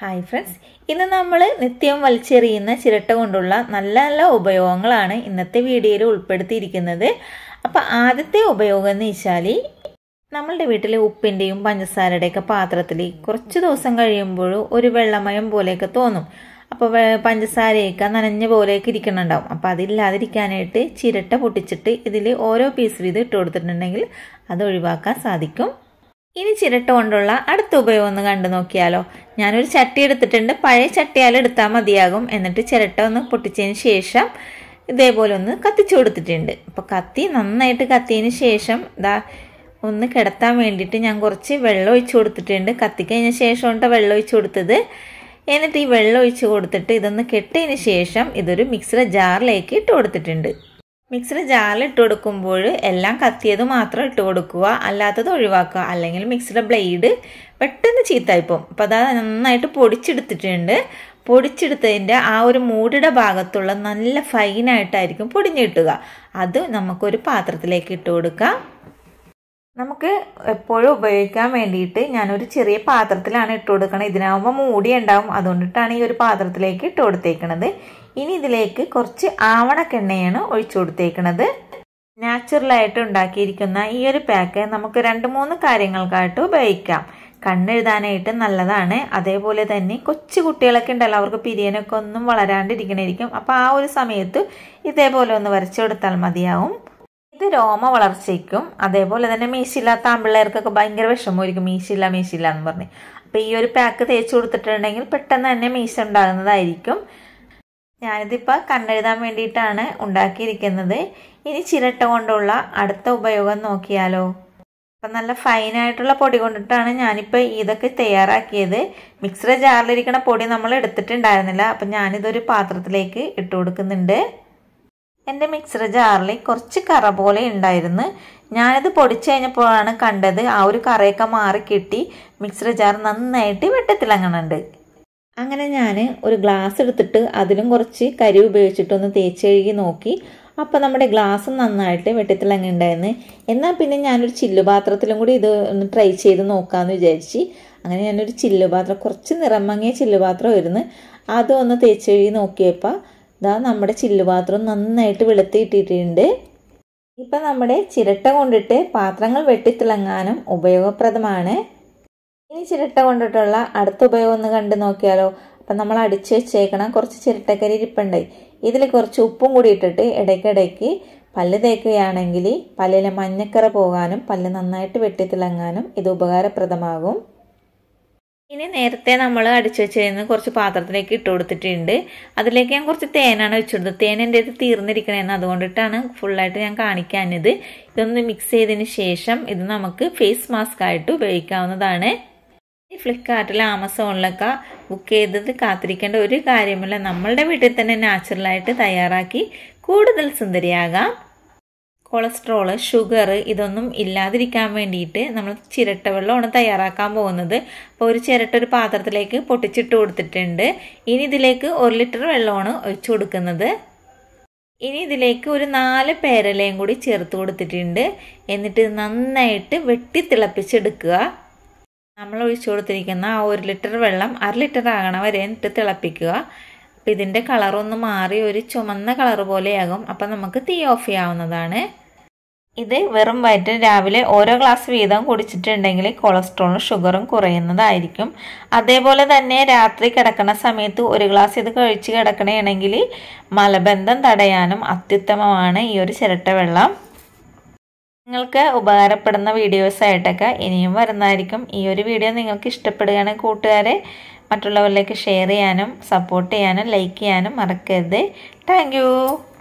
Hi friends, ഇന്ന് നമ്മൾ നിത്യം വലിച്ചെറിയുന്ന ചിരട്ട കൊണ്ടുള്ള നല്ല നല്ല ഉപയോഗങ്ങളാണ് ഇന്നത്തെ വീഡിയോയിൽ ഉൾപ്പെടുത്തിയിരിക്കുന്നത്. അപ്പോൾ ആദ്യത്തെ ഉപയോഗം എന്ന് വെച്ചാൽ നമ്മളുടെ വീട്ടിലെ ഉപ്പിൻ്റെയും പഞ്ചസാരയുടെയൊക്കെ പാത്രത്തിൽ കുറച്ച് ദിവസം കഴിയുമ്പോൾ ഒരു വെള്ളമയം പോലെയൊക്കെ തോന്നും. അപ്പോൾ പഞ്ചസാരയൊക്കെ നനഞ്ഞ പോലെയൊക്കെ ഇരിക്കുന്നുണ്ടാവും. അപ്പോൾ അതില്ലാതിരിക്കാനായിട്ട് ചിരട്ട പൊട്ടിച്ചിട്ട് ഇതിൽ ഓരോ പീസ് വീതം ഇട്ട് കൊടുത്തിട്ടുണ്ടെങ്കിൽ അത് ഒഴിവാക്കാൻ സാധിക്കും. ഇനി ചിരട്ട കൊണ്ടുള്ള അടുത്ത ഉപയോഗം ഒന്ന് കണ്ടു നോക്കിയാലോ. ഞാനൊരു ചട്ടി എടുത്തിട്ടുണ്ട്. പഴയ ചട്ടിയാൽ എടുത്താൽ മതിയാകും. എന്നിട്ട് ചിരട്ട ഒന്ന് പൊട്ടിച്ചതിന് ശേഷം ഇതേപോലെ ഒന്ന് കത്തിച്ചു കൊടുത്തിട്ടുണ്ട്. അപ്പോൾ കത്തി നന്നായിട്ട് കത്തിയതിന് ശേഷം ഒന്ന് കിടത്താൻ വേണ്ടിയിട്ട് ഞാൻ കുറച്ച് വെള്ളം ഒഴിച്ചു കൊടുത്തിട്ടുണ്ട്. കത്തിക്കഴിഞ്ഞ ശേഷം വെള്ളം ഒഴിച്ചു കൊടുത്തത്. എന്നിട്ട് ഈ വെള്ളം ഒഴിച്ച് കൊടുത്തിട്ട് ഇതൊന്ന് കെട്ടിയതിന് ശേഷം ഇതൊരു മിക്സിയുടെ ജാറിലേക്ക് ഇട്ട് കൊടുത്തിട്ടുണ്ട്. മിക്സിയുടെ ജാറിൽ ഇട്ട് കൊടുക്കുമ്പോൾ എല്ലാം കത്തിയത് മാത്രം ഇട്ട് കൊടുക്കുക, അല്ലാത്തത് ഒഴിവാക്കുക. അല്ലെങ്കിൽ മിക്സിയുടെ ബ്ലേഡ് പെട്ടെന്ന് ചീത്തായിപ്പോവും. അപ്പോൾ അത് നന്നായിട്ട് പൊടിച്ചെടുത്തിട്ടുണ്ട്. പൊടിച്ചെടുത്തതിൻ്റെ ആ ഒരു മൂടിയുടെ ഭാഗത്തുള്ള നല്ല ഫൈനായിട്ടായിരിക്കും പൊടിഞ്ഞ് കിട്ടുക. അത് നമുക്കൊരു പാത്രത്തിലേക്ക് ഇട്ട് കൊടുക്കാം. നമുക്ക് എപ്പോഴും ഉപയോഗിക്കാൻ വേണ്ടിയിട്ട് ഞാനൊരു ചെറിയ പാത്രത്തിലാണ് ഇട്ട് കൊടുക്കുന്നത്. ഇതിനാകുമ്പോൾ മൂടി ഉണ്ടാവും, അതുകൊണ്ടിട്ടാണ് ഈ ഒരു പാത്രത്തിലേക്ക് ഇട്ട് കൊടുത്തേക്കുന്നത്. ഇനി ഇതിലേക്ക് കുറച്ച് ആവണക്കെണ്ണയാണ് ഒഴിച്ചു കൊടുത്തേക്കുന്നത്. നാച്ചുറലായിട്ട് ഉണ്ടാക്കിയിരിക്കുന്ന ഈ ഒരു പാക്ക് നമുക്ക് 2-3 കാര്യങ്ങൾക്കായിട്ട് ഉപയോഗിക്കാം. കണ്ണെഴുതാനായിട്ട് നല്ലതാണ്. അതേപോലെ തന്നെ കൊച്ചു കുട്ടികളൊക്കെ ഉണ്ടല്ലോ, അവർക്ക് പിരിയനൊക്കെ ഒന്നും വളരാണ്ടിരിക്കണായിരിക്കും. അപ്പോൾ ആ ഒരു സമയത്ത് ഇതേപോലെ ഒന്ന് വരച്ചു കൊടുത്താൽ മതിയാവും. ഇത് രോമ വളർച്ചയ്ക്കും അതേപോലെ തന്നെ മീശയില്ലാത്ത ആമ്പിള്ളേർക്കൊക്കെ ഭയങ്കര വിഷമമായിരിക്കും, മീശയില്ല എന്ന് പറഞ്ഞ്. അപ്പോൾ ഈ ഒരു പാക്ക് തേച്ച് കൊടുത്തിട്ടുണ്ടെങ്കിൽ പെട്ടെന്ന് തന്നെ മീശ ഉണ്ടാകുന്നതായിരിക്കും. ഞാനിതിപ്പോൾ കണ്ണെഴുതാൻ വേണ്ടിയിട്ടാണ് ഉണ്ടാക്കിയിരിക്കുന്നത്. ഇനി ചിരട്ട കൊണ്ടുള്ള അടുത്ത ഉപയോഗം നോക്കിയാലോ. അപ്പം നല്ല ഫൈനായിട്ടുള്ള പൊടി കൊണ്ടിട്ടാണ് ഞാനിപ്പോൾ ഇതൊക്കെ തയ്യാറാക്കിയത്. മിക്സിയുടെ ജാറിലിരിക്കുന്ന പൊടി നമ്മൾ എടുത്തിട്ടുണ്ടായിരുന്നില്ല. അപ്പം ഞാനിതൊരു പാത്രത്തിലേക്ക് ഇട്ട് കൊടുക്കുന്നുണ്ട്. എൻ്റെ മിക്സിയുടെ ജാറിൽ കുറച്ച് കറ പോലെ ഉണ്ടായിരുന്നു. ഞാനിത് പൊടിച്ചു കഴിഞ്ഞപ്പോഴാണ് കണ്ടത് ആ ഒരു കറയൊക്കെ മാറി കിട്ടി മിക്സിയുടെ ജാർ നന്നായിട്ട് വെട്ടത്തിളങ്ങുന്നുണ്ട്. അങ്ങനെ ഞാൻ ഒരു ഗ്ലാസ് എടുത്തിട്ട് അതിലും കുറച്ച് കരി ഉപയോഗിച്ചിട്ടൊന്ന് തേച്ച് കഴുകി നോക്കി. അപ്പോൾ നമ്മുടെ ഗ്ലാസ് നന്നായിട്ട് വെട്ടത്തിളങ്ങുണ്ടായിരുന്നു. എന്നാൽ പിന്നെ ഞാനൊരു ചില്ലുപാത്രത്തിലും കൂടി ഇത് ഒന്ന് ട്രൈ ചെയ്ത് നോക്കാമെന്ന് വിചാരിച്ച് അങ്ങനെ ഞാനൊരു ചില്ലുപാത്രം, കുറച്ച് നിറം മങ്ങിയ ചില്ലുപാത്രം ആയിരുന്നു, അതൊന്ന് തേച്ച് കഴുകി നോക്കിയപ്പോൾ നമ്മുടെ ചില്ലുപാത്രം നന്നായിട്ട് വെളുത്തിയിട്ടിട്ടുണ്ട്. ഇപ്പം നമ്മുടെ ചിരട്ട കൊണ്ടിട്ട് പാത്രങ്ങൾ വെട്ടിത്തിളങ്ങാനും ഉപയോഗപ്രദമാണ്. ഇനി ചിരട്ട കൊണ്ടിട്ടുള്ള അടുത്ത ഉപയോഗം ഒന്ന് കണ്ടു നോക്കിയാലോ. അപ്പം നമ്മൾ അടിച്ച് വെച്ചേക്കണം കുറച്ച് ചിരട്ടക്കരി ഇരിപ്പുണ്ടായി. ഇതിൽ കുറച്ച് ഉപ്പും കൂടി ഇട്ടിട്ട് ഇടയ്ക്കിടയ്ക്ക് പല്ല് തേക്കുകയാണെങ്കിൽ പല്ലിലെ മഞ്ഞക്കറ പോകാനും പല്ല് നന്നായിട്ട് വെട്ടിത്തിളങ്ങാനും ഇത് ഉപകാരപ്രദമാകും. ഇനി നേരത്തെ നമ്മൾ അടിച്ചു വെച്ചതിന് കുറച്ച് പാത്രത്തിലേക്ക് ഇട്ട് കൊടുത്തിട്ടുണ്ട്. അതിലേക്ക് ഞാൻ കുറച്ച് തേനാണ് വെച്ചു കൊടുത്തത്. തേൻ എൻ്റെ അടുത്ത് തീർന്നിരിക്കണേന്ന്, അതുകൊണ്ടിട്ടാണ് ഫുള്ളായിട്ട് ഞാൻ കാണിക്കാഞ്ഞത്. ഇതൊന്ന് മിക്സ് ചെയ്തതിന് ശേഷം ഇത് നമുക്ക് ഫേസ് മാസ്ക് ആയിട്ട് ഉപയോഗിക്കാവുന്നതാണ്. ഈ ഫ്ലിപ്കാർട്ടിൽ ആമസോണിലൊക്കെ ബുക്ക് ചെയ്തത് കാത്തിരിക്കേണ്ട ഒരു കാര്യമില്ല. നമ്മളുടെ വീട്ടിൽ തന്നെ നാച്ചുറലായിട്ട് തയ്യാറാക്കി കൂടുതൽ സുന്ദരിയാകാം. കൊളസ്ട്രോള്, ഷുഗർ ഇതൊന്നും ഇല്ലാതിരിക്കാൻ വേണ്ടിയിട്ട് നമ്മൾ ചിരട്ട വെള്ളമാണ് തയ്യാറാക്കാൻ പോകുന്നത്. അപ്പോൾ ഒരു ചിരട്ട ഒരു പാത്രത്തിലേക്ക് പൊട്ടിച്ചിട്ട് കൊടുത്തിട്ടുണ്ട്. ഇനി ഇതിലേക്ക് 1 ലിറ്റർ വെള്ളമാണ് ഒഴിച്ചു കൊടുക്കുന്നത്. ഇനി ഇതിലേക്ക് ഒരു 4 പേരലയും കൂടി ചേർത്ത് കൊടുത്തിട്ടുണ്ട്. എന്നിട്ട് നന്നായിട്ട് വെട്ടി തിളപ്പിച്ചെടുക്കുക. നമ്മൾ ഒഴിച്ചു കൊടുത്തിരിക്കുന്ന ആ 1 ലിറ്റർ വെള്ളം 1/2 ലിറ്റർ ആകണ വരെ ഇട്ട് തിളപ്പിക്കുക. അപ്പം ഇതിൻ്റെ കളറൊന്ന് മാറി ഒരു ചുമന്ന കളർ പോലെയാകും. അപ്പം നമുക്ക് തീ ഓഫ് ചെയ്യാവുന്നതാണ്. ഇത് വെറും വയറ്റിൽ രാവിലെ ഓരോ ഗ്ലാസ് വീതം കുടിച്ചിട്ടുണ്ടെങ്കിൽ കൊളസ്ട്രോളും ഷുഗറും കുറയുന്നതായിരിക്കും. അതേപോലെ തന്നെ രാത്രി കിടക്കുന്ന സമയത്ത് 1 ഗ്ലാസ് ഇത് കഴിച്ച് കിടക്കണമെങ്കിൽ മലബന്ധം തടയാനും അത്യുത്തമമാണ് ഈ ഒരു ചിരട്ട വെള്ളം. നിങ്ങൾക്ക് ഉപകാരപ്പെടുന്ന വീഡിയോസായിട്ടൊക്കെ ഇനിയും വരുന്നതായിരിക്കും. ഈ ഒരു വീഡിയോ നിങ്ങൾക്ക് ഇഷ്ടപ്പെടുകയാണെങ്കിൽ കൂട്ടുകാരെ മറ്റുള്ളവരിലേക്ക് ഷെയർ ചെയ്യാനും സപ്പോർട്ട് ചെയ്യാനും ലൈക്ക് ചെയ്യാനും മറക്കരുത്. താങ്ക്